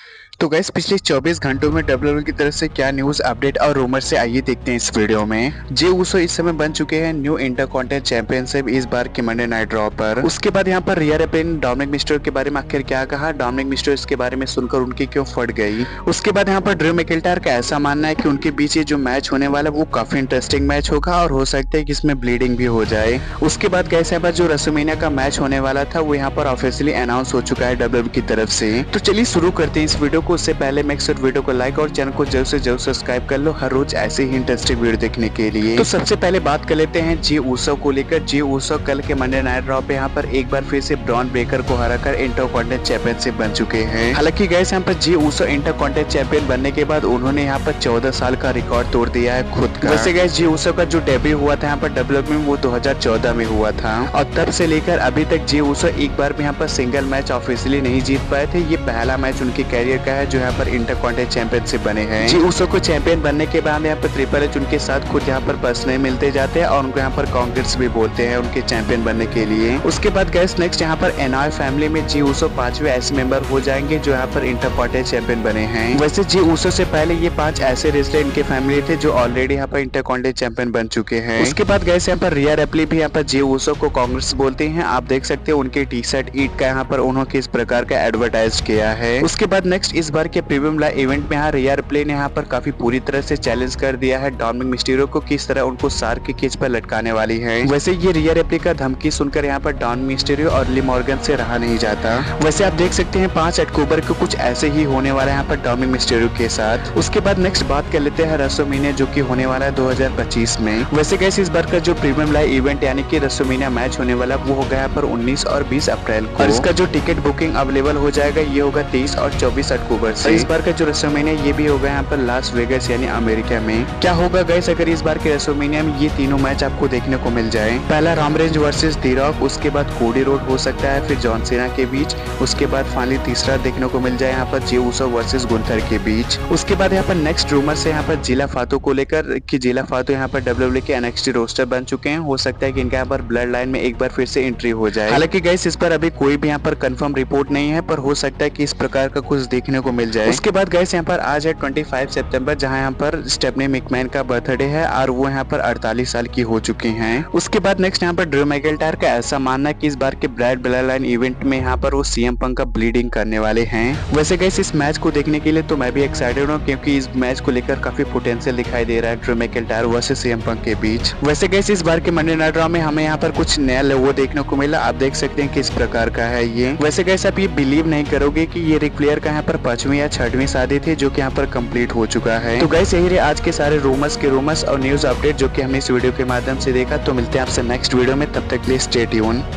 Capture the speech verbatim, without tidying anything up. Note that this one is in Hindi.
तो गैस पिछले चौबीस घंटों में डब्ल्यू डब्ल्यू ई की तरफ से क्या न्यूज अपडेट और रूमर से आइए देखते हैं इस वीडियो में। जे उसो इस समय बन चुके हैं न्यू इंटरकॉन्टिनेंटल चैंपियनशिप इस बार के मंडे नाइट रॉ पर। उसके बाद यहाँ पर रिया रिप्ली ने डोमिनिक मिस्टेरियो के बारे में आखिर क्या कहा, डोमिनिक मिस्टेरियो इसके बारे में सुनकर उनकी क्यों फट गई। उसके बाद यहाँ पर ड्रू मैकिंटायर का ऐसा मानना है कि उनके बीच ये जो मैच होने वाला है वो काफी इंटरेस्टिंग मैच होगा और हो सकता है कि इसमें ब्लीडिंग भी हो जाए। उसके बाद गैस यहाँ पर जो रेसलमेनिया का मैच होने वाला था वो यहाँ पर ऑफिशियली अनाउंस हो चुका है डब्ल्यू डब्ल्यू ई की तरफ से। तो चलिए शुरू करते हैं इस वीडियो को। उससे पहले मैं वीडियो को लाइक और चैनल को जल्द से जल्द सब्सक्राइब कर लो हर रोज ऐसे ही इंटरेस्टिंग वीडियो देखने के लिए। तो सबसे पहले बात कर लेते हैं जे उसो को लेकर। जे उसो कल के मंडे नाइट रॉ पे यहाँ पर एक बार फिर से ब्रॉन ब्रेकर को हराकर इंटरकॉन्टिनेंटल चैंपियनशिप बन चुके हैं। हालांकि गैस यहाँ पर जे उसो इंटरकॉन्टिनेंटल चैंपियन बनने के बाद उन्होंने यहाँ पर चौदह साल का रिकॉर्ड तोड़ दिया है खुद का। वैसे गैस जे उसो का जो डेब्यू हुआ था यहाँ पर डब्ल्यू डब्ल्यू में वो दो हजार चौदह में हुआ था और तब से लेकर अभी तक जे उसो एक बार भी यहाँ पर सिंगल मैच ऑफिशियली नहीं जीत पाए थे। ये पहला मैच उनके कैरियर का है जो यहाँ पर इंटरकॉन्टिनेंटल चैंपियनशिप बने हैं। जे उसो को चैंपियन बनने के बाद यहाँ पर ट्रिपल एच उनके साथ खुद यहाँ पर पर्सनली मिलते जाते हैं और उनको यहाँ पर कांग्रेस भी बोलते हैं उनके चैंपियन बनने के लिए। उसके बाद गैस नेक्स्ट यहाँ पर एनआई फैमिली में जे उसो पांचवे ऐसे मेंबर हो जाएंगे जो यहाँ पर इंटरकॉन्टिनेंटल चैंपियन बने हैं। वैसे जे उसो से पहले ये पांच ऐसे रेसलर इनके फैमिली थे जो ऑलरेडी यहाँ पर इंटरकॉन्टिनेंटल चैंपियन बन चुके हैं। उसके बाद गैस यहाँ पर रिया रिप्ली भी यहाँ पर जे उसो को कांग्रेस बोलते हैं। आप देख सकते हैं उनके टी शर्ट ईट का यहाँ पर उन्होंने किस प्रकार का एडवर्टाइज किया है। उसके बाद नेक्स्ट इस बार के प्रीमियम लाइव इवेंट में यहाँ रिया रिप्ली ने यहाँ पर काफी पूरी तरह से चैलेंज कर दिया है डोमिनिक मिस्टेरियो को किस तरह उनको सार की केज पर लटकाने वाली है। वैसे ये रिया रिप्ली का धमकी सुनकर यहाँ पर डोमिनिक मिस्टेरियो और ली मॉर्गन से रहा नहीं जाता। वैसे आप देख सकते हैं पांच अक्टूबर को कुछ ऐसे ही होने वाला है यहाँ पर डोमिनिक मिस्टेरियो के साथ। उसके बाद नेक्स्ट बात कर लेते हैं रेसलमेनिया जो कि होने वाला है दो हजार पच्चीस में। वैसे कैसे इस बार का जो प्रीमियम लाइव इवेंट यानी कि रेसलमेनिया मैच होने वाला वो होगा यहाँ पर उन्नीस और बीस अप्रैल को और इसका जो टिकट बुकिंग अवेलेबल हो जाएगा ये होगा तेईस और चौबीस अक्टूबर से। इस बार का जो रेसलमेनिया ये भी होगा यहाँ पर लास वेगास यानी अमेरिका में। क्या होगा गाइस अगर इस बार के रेसलमेनिया में ये तीनों मैच आपको देखने को मिल जाए। पहला Roman Reigns versus the Rock, उसके बाद कोडी रोड हो सकता है, फिर जॉन सीना के बीच, उसके बाद फाइनली तीसरा देखने को मिल जाए यहाँ पर जे उसो वर्सेस गुंथर के बीच। उसके बाद यहाँ पर नेक्स्ट रूमर से यहाँ पर जिला फातू को लेकर कि जिला फातू यहाँ पर डब्ल्यू डब्ल्यू के एनएक्सटी रोस्टर बन चुके हैं। हो सकता है कि इनका यहाँ पर ब्लड लाइन में एक बार फिर से एंट्री हो जाए। हालांकि गाइस इस पर अभी कोई भी यहाँ पर कंफर्म रिपोर्ट नहीं है पर हो सकता है कि इस प्रकार का कुछ देखने को मिल जाए। उसके बाद गाइस यहाँ पर आज है पच्चीस सितंबर जहाँ यहाँ पर स्टेफनी मैकमैन का बर्थडे है और वो यहाँ पर अड़तालीस साल की हो चुकी हैं। उसके बाद नेक्स्ट यहाँ पर ड्रू मैकिंटायर का ऐसा मानना है कि इस बार के ब्राइड ब्लड लाइन इवेंट में यहाँ पर वो सीएम पंक का ब्लीडिंग करने वाले हैं। वैसे गाइस इस मैच को देखने के लिए तो मैं भी एक्साइटेड हूँ क्योंकि इस मैच को लेकर काफी पोटेंशियल दिखाई दे रहा है Drew McIntyre versus CM Punk के बीच। वैसे गाइस इस बार के मंडे नाइट रॉ में हमें यहाँ पर कुछ नया लोगो देखने को मिला। आप देख सकते हैं किस प्रकार का है ये। वैसे गाइस आप ये बिलीव नहीं करोगे कि ये रिक फ्लेयर का यहाँ पर पांचवी या छठवीं शादी थी जो कि यहाँ पर कंप्लीट हो चुका है। तो गाइस यही रहे आज के सारे रूमर्स के रूमर्स और न्यूज अपडेट जो कि हमने इस वीडियो के माध्यम से देखा। तो मिलते हैं आपसे नेक्स्ट वीडियो में, तब तक के लिए स्टे ट्यून।